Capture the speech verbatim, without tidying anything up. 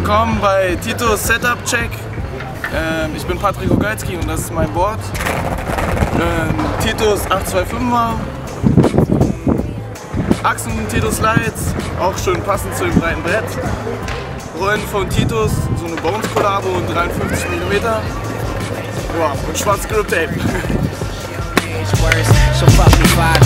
Willkommen bei Titos Setup Check. Ähm, ich bin Patrick Ogalski und das ist mein Board. Ähm, Titos acht zwei fünfer. Achsen Titos Lights, auch schön passend zu dem breiten Brett. Rollen von Titos, so eine Bones Collabo und dreiundfünfzig Millimeter. Ja, und schwarz Grip Tape.